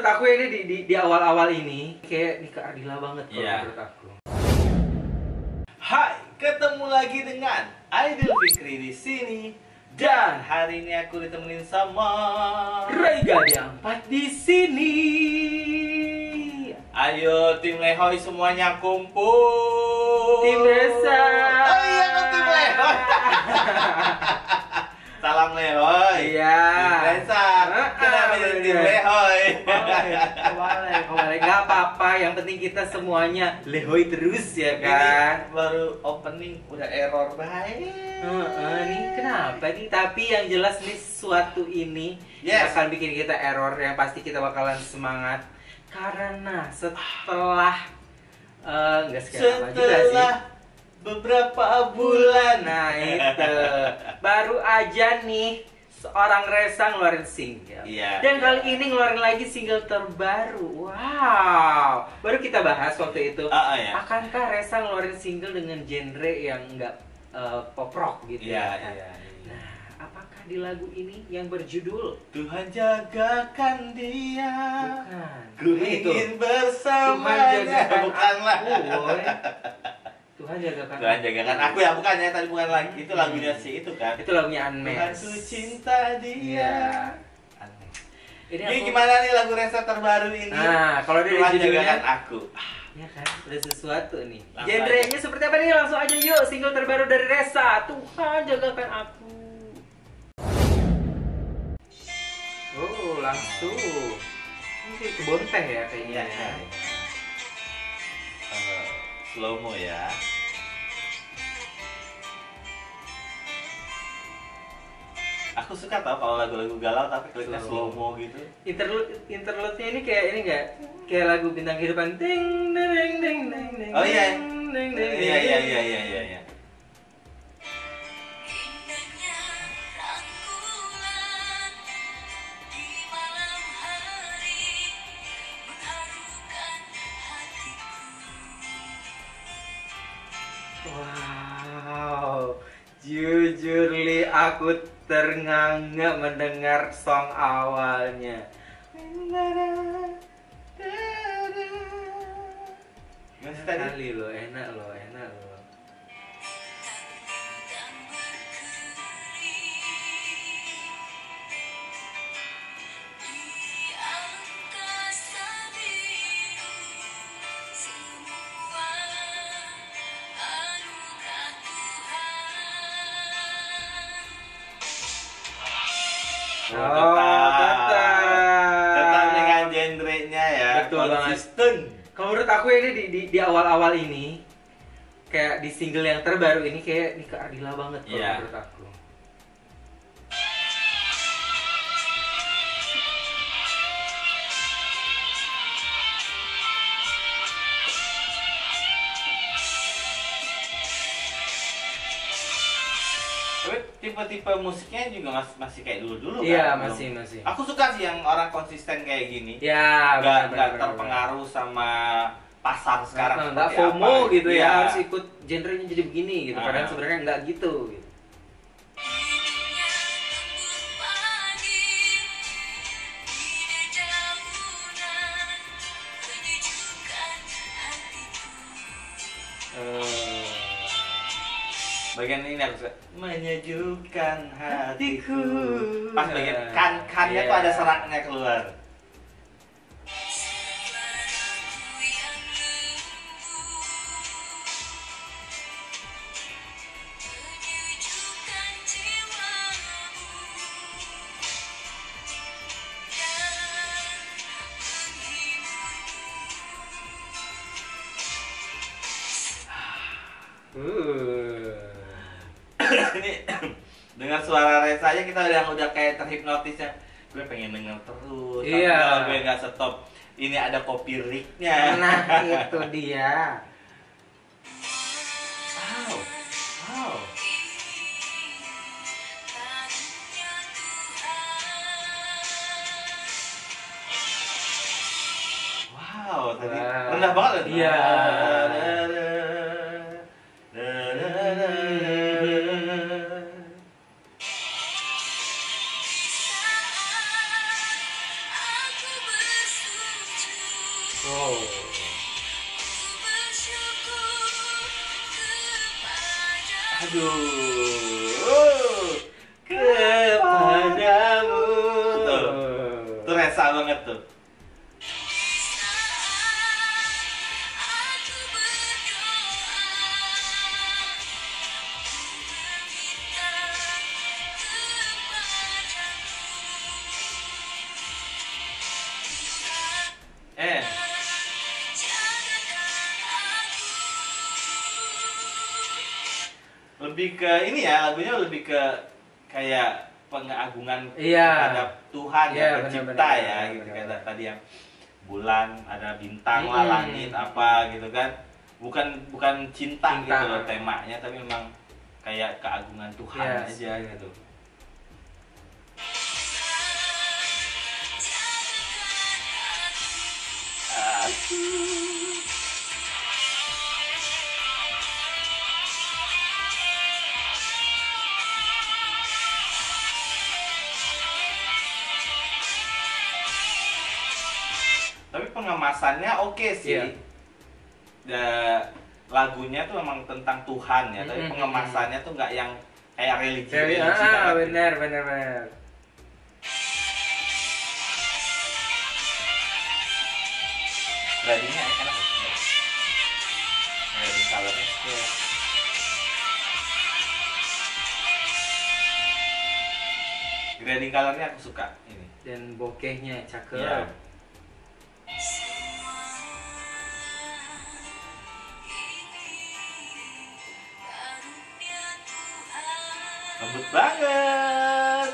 aku ini di awal-awal ini kayak Nika Ardila banget kalau menurut aku. Hai, ketemu lagi dengan Aidil Fikri di sini. Dan hari ini aku ditemenin sama Raiga Diampat di sini. Ayo tim Lehoy semuanya kumpul. Tim Resa. Oh iya, tim Lehoy. Salam Lehoy. Iya. Tim Resa. Kenapa jadi tim Lehoy? Kembali. Gak apa-apa, yang penting kita semuanya Lehoy terus ya kan. Ini baru opening udah error baik. Nih kenapa nih? Tapi yang jelas nih suatu ini bakal bikin kita error, yang pasti kita bakalan semangat karena setelah nggak sekian lama juga sih, beberapa bulan. Nah itu baru aja nih seorang Resa ngeluarin single. Dan kali ini ngeluarin lagi single terbaru. Wow, baru kita bahas waktu itu. Akankah Resa ngeluarin single dengan genre yang enggak pop rock gitu ya? Nah, apakah di lagu ini yang berjudul Tuhan jagakan dia? Bukan. Ku ingin bersamanya. Bukanlah. Tuhan jagakan. Tuhan jagakan aku ya, bukan ya, tadi bukan lagi. Itu lagunya sih itu kan. Itu lagunya Unmesh. Tuhan ku cinta dia. Ini Ini gimana nih lagu Resa terbaru ini? Nah, kalau dari Tuhan judulnya jagakan aku. Ya kan, udah sesuatu nih. Genrenya seperti apa nih? Langsung aja yuk, single terbaru dari Resa, Tuhan jagakan aku. Oh, langsung. Ini kebon teh ya kayaknya. Slow mo ya. Aku suka tau kalau lagu-lagu galau tapi kliknya slow mo gitu. Interlude-nya ini kayak ini enggak? Kayak lagu Bintang Kehidupan. Ding ding ding ding ding. Oh iya. Ding ding. Iya. Wow, jujur Li, aku ternganga mendengar song awalnya. Masih tadi Kali lo, enak lo. tetap dengan genrenya ya. Betul konsisten. Kalau menurut aku ini di awal-awal ini kayak di single yang terbaru ini kayak Nika Ardila banget kalau menurut aku. Tipe-tipe musiknya juga masih kayak dulu-dulu kan? Iya, masih. Aku suka sih yang orang konsisten kayak gini. Ya, nggak terpengaruh sama pasar sekarang. Nggak FOMO gitu ya, harus ikut genrenya jadi begini gitu. Padahal sebenarnya nggak gitu. Bagian ini aku suka, menyejukkan hatiku. Pas bagian kannya tuh ada seraknya keluar. Ini dengan suara Resa aja kita udah kayak terhipnotis ya. Gue pengen denger terus. Tapi kalau gue nggak stop, ini ada copy lirik-nya. Nah, itu dia. Wow, tadi rendah banget. Iya. Aduh, kepadamu. Tuh resa banget tuh. Lebih ke ini ya, lagunya lebih ke kayak pengagungan terhadap Tuhan yang pencipta ya, gitu kayak tadi yang bulan, ada bintang lah, langit apa gitu kan. Bukan cinta gitu loh temanya, tapi memang kayak keagungan Tuhan aja gitu. Tapi pengemasannya oke sih. Lagunya tuh memang tentang Tuhan ya, tapi pengemasannya tuh nggak yang kayak religi. Benar. Gradingnya enak banget. Grading colornya. Grading colornya aku suka ini. Dan bokehnya cakep. Ya. Lembut banget.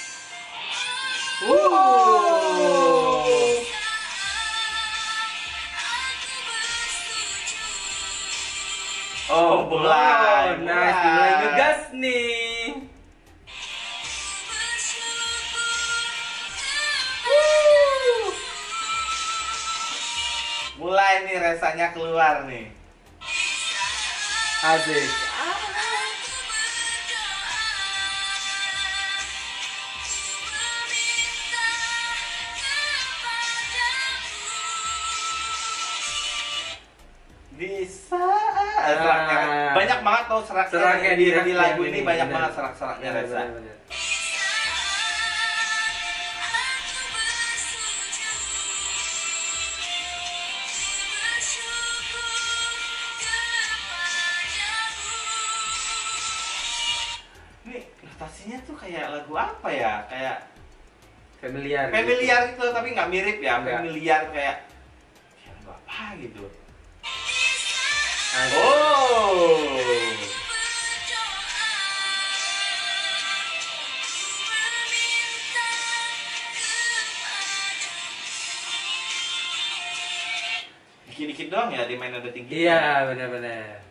Oh, mulai ngegas nih. Mulai nih resanya keluar nih. Asik. Bisa banyak banget tuh seraknya di lagu ini, banyak banget serak-seraknya Reza. Ini notasinya tuh kayak lagu apa ya, kayak familiar gitu, tapi nggak mirip ya, familiar kayak lagu apa gitu. Dikit-dikit doang ya, dimain nada tinggi. Iya, benar-benar.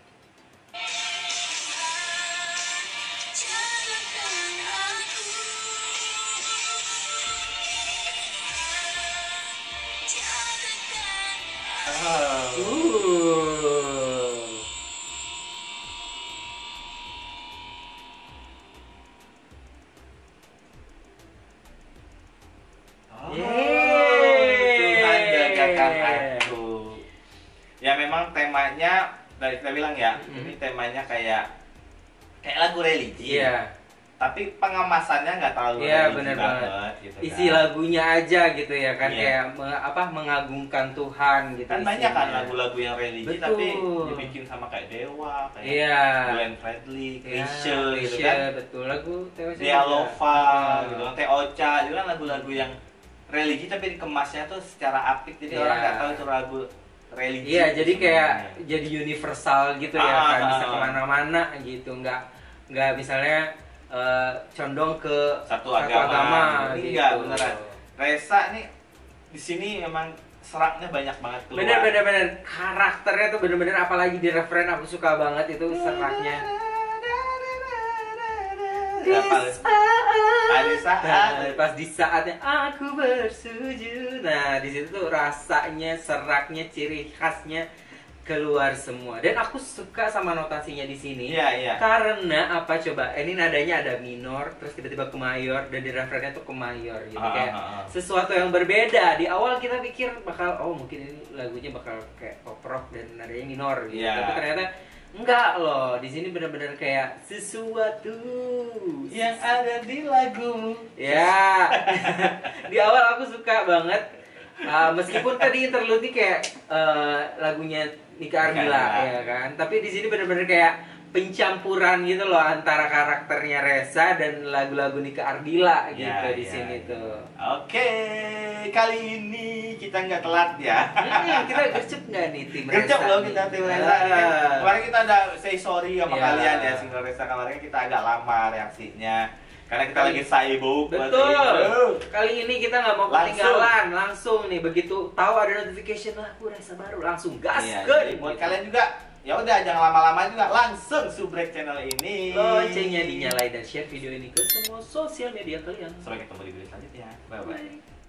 Ya memang temanya dari kita bilang ya, ini temanya kayak lagu religi. Iya. Tapi pengemasannya nggak terlalu religi banget gitu kan. Isi lagunya aja gitu ya kan, kayak mengagungkan Tuhan gitu. Kan banyak kan lagu-lagu yang religi tapi dibikin sama kayak Dewa, kayak Glenn Fredly, Chrisye gitu kan. Betul, lagu Dia Lova gitu kan, Ocha itu kan lagu-lagu yang religi tapi dikemasnya tuh secara apik, jadi orang nggak tahu itu lagu religi. Iya, jadi kayak jadi universal gitu ya kan, bisa kemana-mana gitu, nggak misalnya condong ke satu agama gitu. Enggak, beneran. Reza nih di sini memang seraknya banyak banget keluar. Bener. Karakternya tuh bener-bener, apalagi di referen aku suka banget itu seraknya. Pas di saatnya aku bersujud, nah di situ tuh rasanya, seraknya, ciri khasnya keluar semua. Dan aku suka sama notasinya di sini. Karena apa coba? Ini nadanya ada minor, terus tiba-tiba ke mayor, dan di referennya tuh ke mayor gitu. Kayak sesuatu yang berbeda. Di awal kita pikir bakal mungkin ini lagunya bakal kayak pop rock dan nadanya minor gitu. Tapi ternyata Enggak loh, di sini benar-benar kayak sesuatu yang ada di lagu. Ya, di awal aku suka banget. Meskipun tadi interlude kayak lagunya Nika Ardila ya kan, tapi di sini benar-benar kayak pencampuran gitu loh antara karakternya Reza dan lagu-lagu Nika Ardila gitu di sini tuh. Oke, kali ini kita nggak telat ya. Kita gercep nggak nih tim Reza? Gercep loh kita tim Reza. Kemarin kita ada say sorry sama kalian ya, single Reza kemarin kita agak lama reaksinya. Karena kita lagi sibuk. Betul. Kali ini kita nggak mau ketinggalan, langsung nih begitu tahu ada notification aku Reza baru langsung gas. Buat kalian juga. Ya udah jangan lama-lama juga, langsung subrek channel ini. Loncengnya dinyalain dan share video ini ke semua sosial media kalian. Sampai ketemu di video selanjutnya. Bye bye.